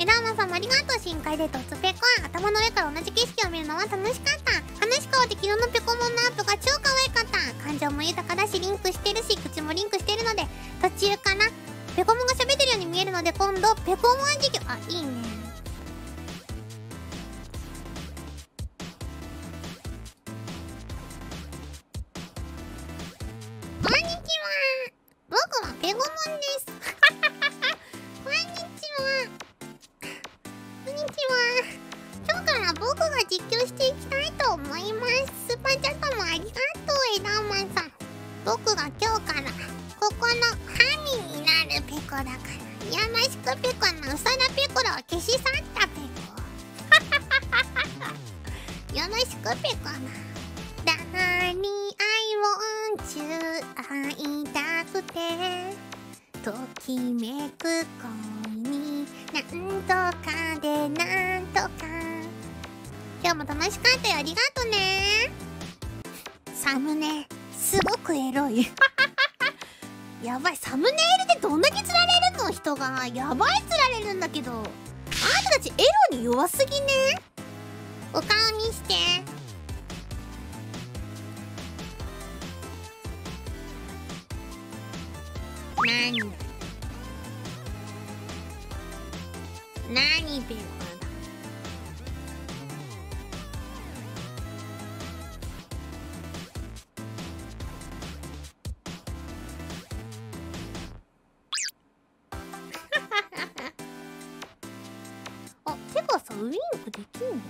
枝馬さんもありがとう。深海で突ペコア。頭の上から同じ景色を見るのは楽しかった。話変わって昨日のペコモンのアップが超可愛かった。感情も豊かだしリンクしてるし口もリンクしてるので途中かな。ペコモンが喋ってるように見えるので今度ペコモン実況。あ、いいね。こんにちは。僕はペコモンです。こんにちは。こんにちは。今日から僕が実況していきたいと思います。スーパーチャットもありがとう、枝馬さん。僕が今日からここのハミになるペコだから、よろしくペコのうさらペコラを消し去ったペコ。よろしくペコな。ダーリーI want you 会いたくてときめく恋になんとかでなんとか。今日も楽しかったよ。ありがとね。サムネすごくエロい。やばい、サムネイルでどんだけ釣られるの？人がやばい釣られるんだけど、あなたたちエロに弱すぎね。お顔見して。何だ何ペコだ。あ、てかさ、ウインクできんのかな。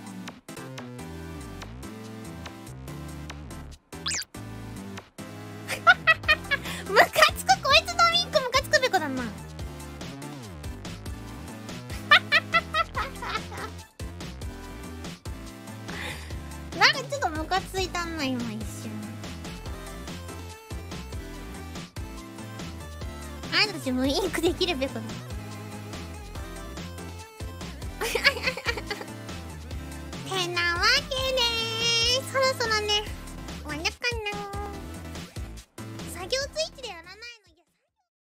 ムカつく。こいつのウインクムカつくべこだな。なんかちょっとムカついたんな今一瞬。あなたたちもウインクできるべこだ。